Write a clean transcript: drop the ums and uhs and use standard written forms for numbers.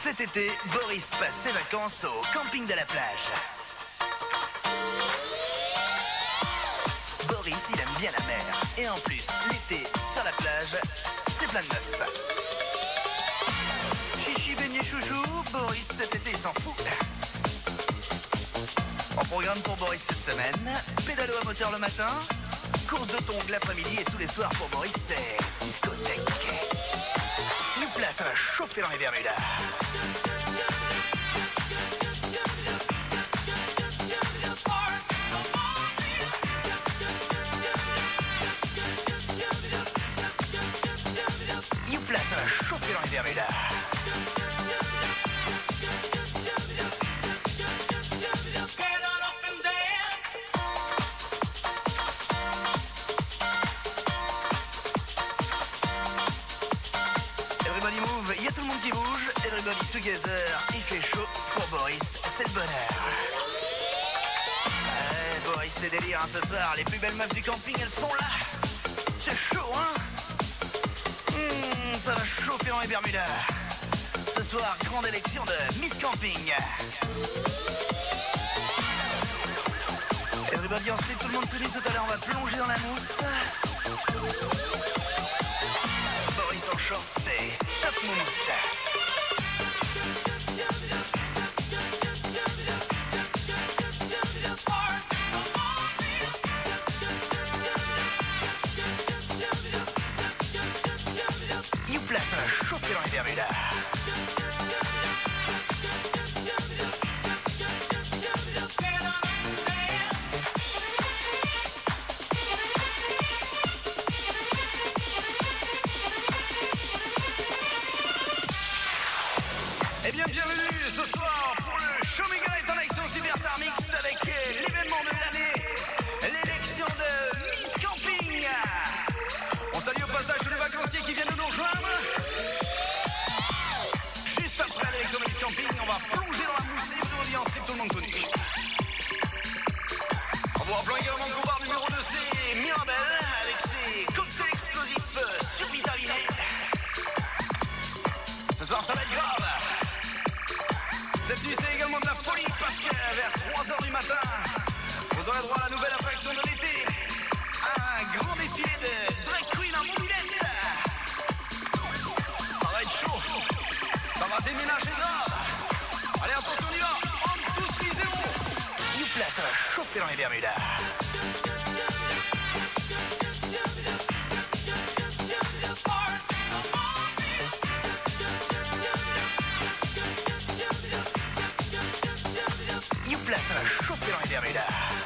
Cet été, Boris passe ses vacances au camping de la plage. Boris, il aime bien la mer. Et en plus, l'été, sur la plage, c'est plein de meufs. Chichi, beignet, chouchou, Boris, cet été, il s'en fout. En programme pour Boris cette semaine, pédalo à moteur le matin, course de tongs l'après-midi et tous les soirs pour Boris, c'est discothèque. Là, ça va chauffer dans les Bermudas. Youpla, ça va chauffer dans les Bermudas. Everybody move, il y a tout le monde qui bouge. Everybody together, il fait chaud. Pour Boris, c'est le bonheur. Ouais, Boris, c'est délire hein, ce soir. Les plus belles meufs du camping, elles sont là. C'est chaud, hein. Ça va chauffer dans les Bermudas. Ce soir, grande élection de Miss Camping. Everybody en slip, tout le monde tout nu. Tout à l'heure, on va plonger dans la mousse. Boris en short, c'est top moumoute. Youpla, ça va chauffer dans les Bermudas. Eh bien, bienvenue ce soir pour le Show Me Galette en action Superstar Mix avec l'événement de l'année, l'élection de Miss Camping. On salue au passage tous les vacanciers qui viennent de nous rejoindre. Juste après l'élection de Miss Camping, on va plonger dans la mousse et vous en slip tout le monde tout nu. On vous rappelle également qu'au bar numéro 2, c'est Mirabelle avec ses cocktails explosifs survitaminés. Ce soir, ça va être grave. Cette nuit, c'est également de la folie parce que vers 3h du matin, vous aurez droit à la nouvelle attraction de l'été. Un grand défilé de drag queen en mobilette. Ça va être chaud. Ça va déménager grave. Allez, attention, on y va. On tous les zéros. Youpla, ça va chauffer dans les Bermudas. Youpla, ça va chauffer dans les Bermudas.